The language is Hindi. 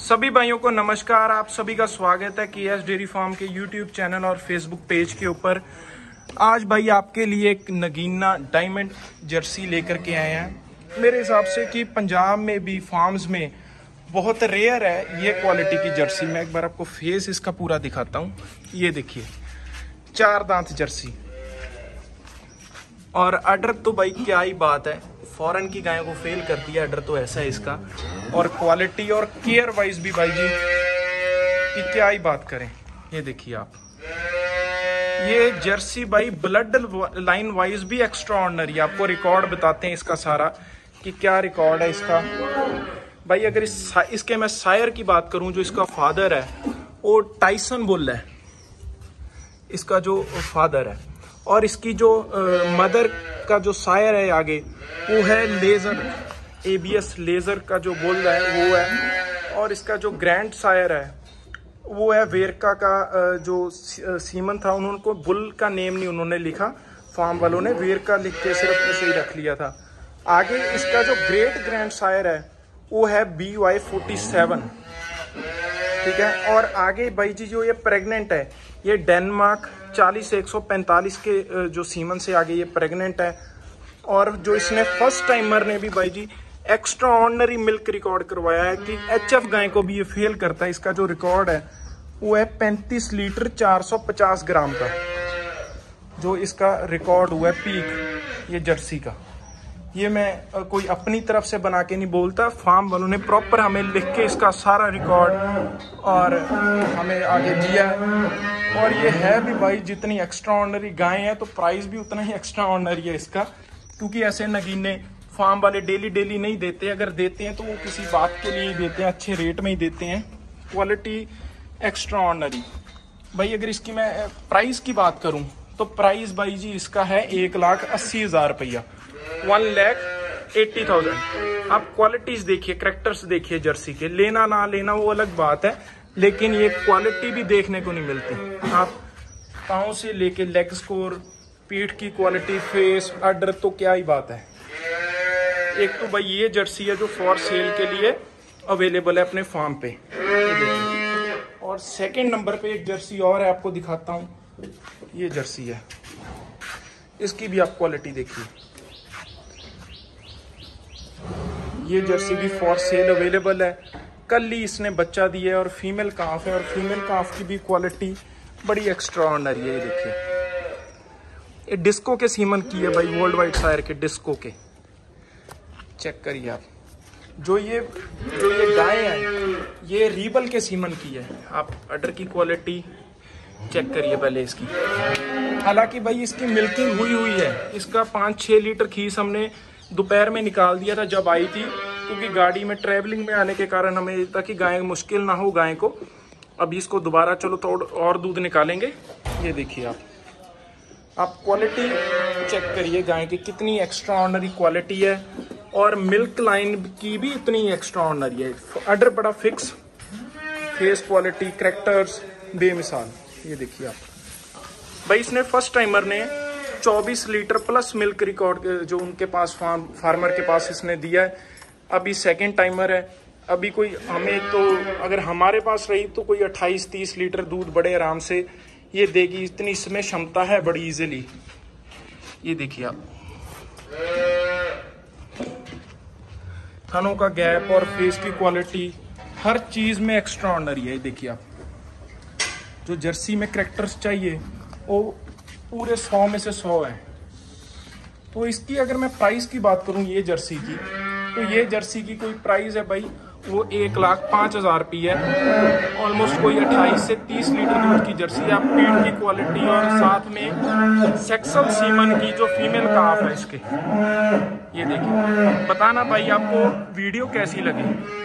सभी भाइयों को नमस्कार। आप सभी का स्वागत है केएस डेयरी फार्म के यूट्यूब चैनल और फेसबुक पेज के ऊपर। आज भाई आपके लिए एक नगीना डायमंड जर्सी लेकर के आए हैं। मेरे हिसाब से कि पंजाब में भी फार्म्स में बहुत रेयर है ये क्वालिटी की जर्सी। मैं एक बार आपको फेस इसका पूरा दिखाता हूँ। ये देखिए, 4 दांत जर्सी और अडर तो भाई क्या ही बात है, फॉरेन की गायों को फेल कर दिया अडर तो ऐसा है इसका। और क्वालिटी और केयर वाइज भी भाई जी कि क्या ही बात करें। ये देखिए आप, ये जर्सी भाई ब्लड लाइन वाइज भी एक्स्ट्रा ऑर्डिनरी। आपको रिकॉर्ड बताते हैं इसका सारा कि क्या रिकॉर्ड है इसका भाई। अगर इसके मैं सायर की बात करूं, जो इसका फादर है वो टाइसन बुल है, इसका जो फादर है। और इसकी जो मदर का जो सायर है आगे वो है लेजर, एबीएस लेजर का जो बुल है वो है। और इसका जो ग्रैंड सायर है वो है वेरका का जो सीमन था। उन्होंने बुल का नेम नहीं उन्होंने लिखा, फार्म वालों ने वेरका लिख के सिर्फ ऐसे ही रख लिया था। आगे इसका जो ग्रेट ग्रैंड सायर है वो है BY47, ठीक है। और आगे भाई जी जो ये प्रेग्नेंट है, ये डेनमार्क 40-145 के जो सीमन से आगे ये प्रेग्नेंट है। और जो इसने फर्स्ट टाइमर ने भी भाई जी एक्स्ट्रा ऑर्डिनरी मिल्क रिकॉर्ड करवाया है कि HF गाय को भी ये फेल करता है। इसका जो रिकॉर्ड है वो है 35 लीटर 450 ग्राम का, जो इसका रिकॉर्ड हुआ है पीक ये जर्सी का। ये मैं कोई अपनी तरफ से बना के नहीं बोलता, फार्म वालों ने प्रॉपर हमें लिख के इसका सारा रिकॉर्ड और हमें आगे दिया है। और ये है भी भाई जितनी एक्स्ट्रा ऑर्डिनरी गाय है तो प्राइस भी उतना ही एक्स्ट्रा ऑर्डिनरी है इसका, क्योंकि ऐसे नगीने फार्म वाले डेली नहीं देते। अगर देते हैं तो वो किसी बात के लिए ही देते हैं, अच्छे रेट में ही देते हैं। क्वालिटी एक्स्ट्रा ऑर्डिनरी भाई। अगर इसकी मैं प्राइस की बात करूं तो प्राइस भाई जी इसका है 1,80,000 रुपया, 1,80,000। आप क्वालिटीज देखिए, कैरेक्टर्स देखिए जर्सी के। लेना ना लेना वो अलग बात है, लेकिन ये क्वालिटी भी देखने को नहीं मिलती। आप पाँव से लेके लेग स्कोर, पीठ की क्वालिटी, फेस, अडर तो क्या ही बात है। एक तो भाई ये जर्सी है जो फॉर सेल के लिए अवेलेबल है अपने फार्म पे। और सेकंड नंबर पे एक जर्सी और है, आपको दिखाता हूँ। ये जर्सी है, इसकी भी आप क्वालिटी देखिए। ये जर्सी भी फॉर सेल अवेलेबल है। कल ही इसने बच्चा दिया है और फीमेल काफ है। और फीमेल काफ की भी क्वालिटी बड़ी एक्स्ट्रा ऑर्डिनरी है। ये देखिए, ये डिस्को के सीमन की है भाई, वर्ल्ड वाइड सायर के डिस्को के। चेक करिए आप, जो ये गाय है ये रीबल के सीमन की है। आप अडर की क्वालिटी चेक करिए पहले इसकी। हालांकि भाई इसकी मिल्किंग हुई है। इसका 5-6 लीटर खीस हमने दोपहर में निकाल दिया था जब आई थी, क्योंकि गाड़ी में ट्रैवलिंग में आने के कारण हमें, ताकि गाय मुश्किल ना हो गाय को। अभी इसको दोबारा चलो थोड़ा और दूध निकालेंगे। ये देखिए आप क्वालिटी चेक करिए गाय की, कितनी एक्स्ट्रा ऑर्डिनरी क्वालिटी है। और मिल्क लाइन की भी इतनी एक्स्ट्रा ऑर्डिनरी है। अडर बड़ा फिक्स, फेस क्वालिटी, कैरेक्टर्स बेमिसाल। ये देखिए आप भाई, इसने फर्स्ट टाइमर ने 24 लीटर प्लस मिल्क रिकॉर्ड जो उनके पास फार्मर के पास इसने दिया है। अभी सेकंड टाइमर है। अभी कोई हमें तो अगर हमारे पास रही तो कोई 28-30 लीटर दूध बड़े आराम से ये देगी, इतनी इसमें क्षमता है बड़ी इजीली। ये देखिए आप, थनों का गैप और फेस की क्वालिटी हर चीज में एक्स्ट्रा ऑर्डिनरी है। ये देखिए आप, जो जर्सी में कैरेक्टर्स चाहिए वो पूरे 100 में से 100 है। तो इसकी अगर मैं प्राइस की बात करूं ये जर्सी की, तो ये जर्सी की कोई प्राइस है भाई वो 1,05,000 रुपये है। ऑलमोस्ट कोई 28 से 30 लीटर दूध की जर्सी है। आप पीठ की क्वालिटी और साथ में सेक्सुअल सीमन की जो फीमेल काफ है इसके। ये देखिए, बताना भाई आपको वीडियो कैसी लगी।